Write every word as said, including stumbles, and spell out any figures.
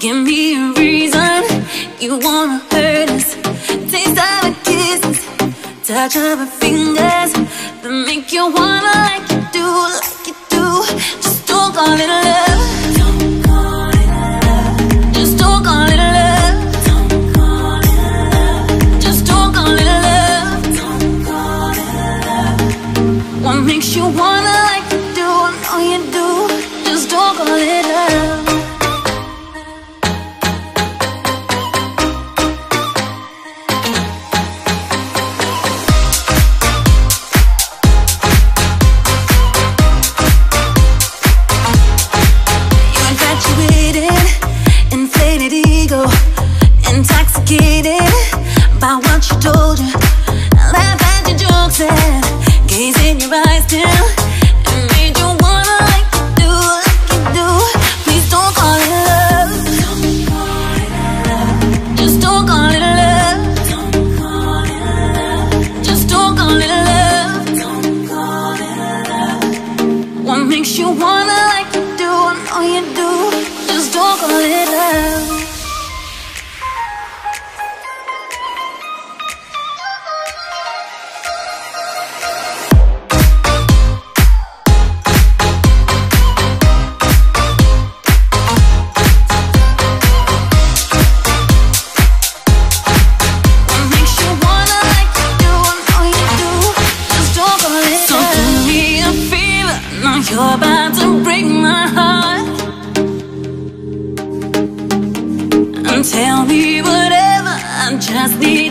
Give me a reason you wanna hurt us. Taste of our kisses, touch of our fingers, that make you wanna like you do, like you do. Just don't call it love. Don't call it love. Just don't call it love. Don't call it love. Just don't call it love. Don't call it love. What makes you wanna like you do? I know you do. Just don't call it love. Intoxicated by what she told you, laugh at your jokes and gaze in your eyes till it made you wanna like you do, like you do. Please don't call it love. Don't call it love. Just don't call it love. Don't call it love. Just don't call it love. Don't call it love. What makes you wanna like you do? I know you do. Just don't call it love. You're about to break my heart, and tell me whatever, I just need